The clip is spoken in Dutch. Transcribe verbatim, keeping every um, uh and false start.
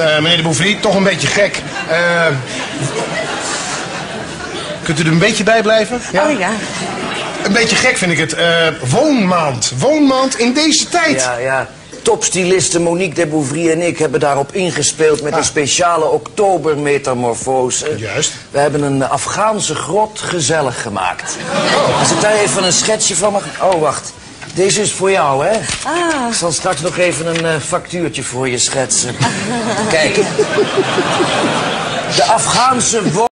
Uh, meneer de Bouvry, toch een beetje gek. Uh, kunt u er een beetje bij blijven? Ja? Oh ja. Een beetje gek vind ik het. Uh, woonmaand. Woonmaand in deze tijd. Ja, ja. Topstyliste Monique de Bouvry en ik hebben daarop ingespeeld met ah. een speciale oktobermetamorfose. Juist. We hebben een Afghaanse grot gezellig gemaakt. Oh. Als ik daar even een schetsje van mag... Oh, wacht. Deze is voor jou, hè? Ah. Ik zal straks nog even een uh, factuurtje voor je schetsen. Kijk. De Afghaanse